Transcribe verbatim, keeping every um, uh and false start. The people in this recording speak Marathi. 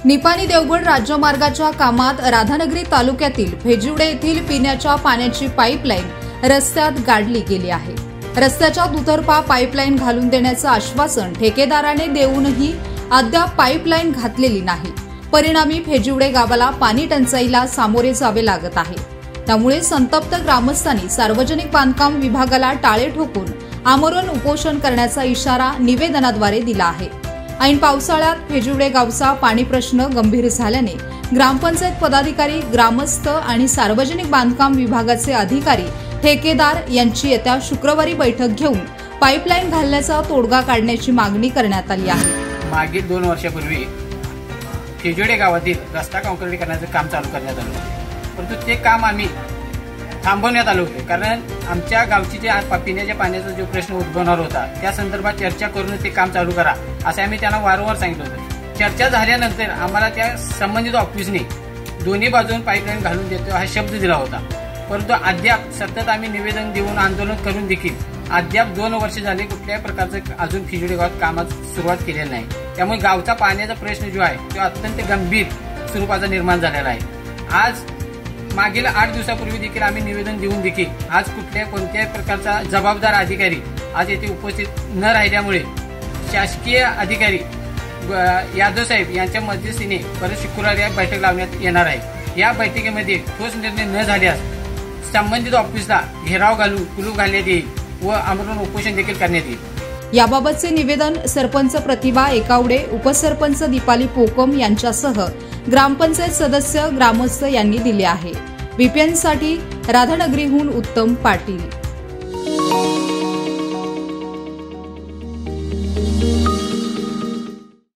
निपाणी देवगड राज्यमार्गाच्या कामात राधानगरी तालुक्यातील भेजिवडे येथील पिण्याच्या पाण्याची पाईपलाईन रस्त्यात गाडली गेली आहे। रस्त्याच्या दुतर्फा पाईपलाईन घालून देण्याचं आश्वासन ठेकेदाराने देऊनही अद्याप पाईपलाईन घातलेली नाही। परिणामी भेजिवडे गावाला पाणी टंचाईला सामोरे जावे लागत आहे। त्यामुळे संतप्त ग्रामस्थांनी सार्वजनिक बांधकाम विभागाला टाळे ठोकून आमरण उपोषण करण्याचा इशारा निवेदनाद्वारे दिला आहे। ऐन पावसाळ्यात भेजिवडे गावचा पाणी प्रश्न गंभीर झाल्याने ग्रामपंचायत पदाधिकारी, ग्रामस्थ आणि सार्वजनिक बांधकाम विभागाचे अधिकारी, ठेकेदार यांची येत्या शुक्रवारी बैठक घेऊन पाईपलाईन घालण्याचा तोडगा काढण्याची मागणी करण्यात आली आहे। मागील दोन वर्षापूर्वी भेजिवडे गावातील रस्ता काँक्रिटीकरणाचे काम चालू करण्यात आले होते, परंतु ते काम आम्ही थांबवण्यात आले होते कारण आमच्या गावची जे पिण्याच्या पाण्याचा जो प्रश्न उद्भवणार होता त्या संदर्भात चर्चा करून ते काम चालू करा असे आम्ही त्यांना वारंवार सांगितलं होतं। चर्चा झाल्यानंतर आम्हाला त्या संबंधित ऑफिसने दोन्ही बाजून पाईपलाईन घालून देतो हा शब्द दिला होता, परंतु अद्याप सतत आम्ही निवेदन देऊन आंदोलन करून देखील अद्याप दोन वर्ष झाले कुठल्याही प्रकारचं अजून भेजिवडे गावात कामात सुरुवात केलेली नाही। त्यामुळे गावचा पाण्याचा प्रश्न जो आहे तो अत्यंत गंभीर स्वरूपाचा निर्माण झालेला आहे। आज मागील आठ दिवसापूर्वी देखील आम्ही निवेदन देऊन देखील आज कुठल्याही कोणत्याही प्रकारचा जबाबदार अधिकारी आज येथे उपस्थित न राहिल्यामुळे शासकीय अधिकारी यादव साहेब यांच्या मध्यस्थीने परत शुक्रवारी बैठक लावण्यात येणार आहे। या बैठकीमध्ये ठोस निर्णय न झाल्यास संबंधित ऑफिसला घेराव घालून कुलूप घालण्यात येईल व आमरण उपोषण देखील करण्यात येईल। याबाबतचे निवेदन सरपंच प्रतिभा एकावडे, उपसरपंच दीपाली पोकम यांच्यासह ग्रामपंचायत सदस्य, ग्रामस्थ यांनी दिले आहे। व्हीपीएन साठी राधानगरीहून उत्तम पाटील।